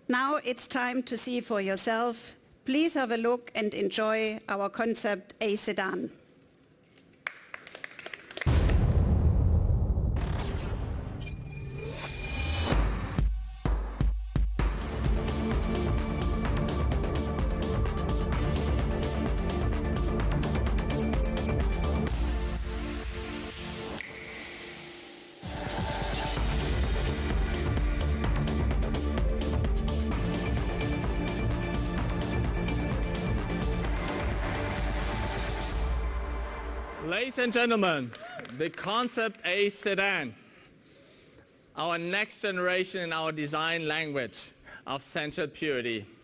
Now it's time to see for yourself. Please have a look and enjoy our Concept A Sedan. Ladies and gentlemen, the Concept A Sedan, our next generation in our design language of sensual purity.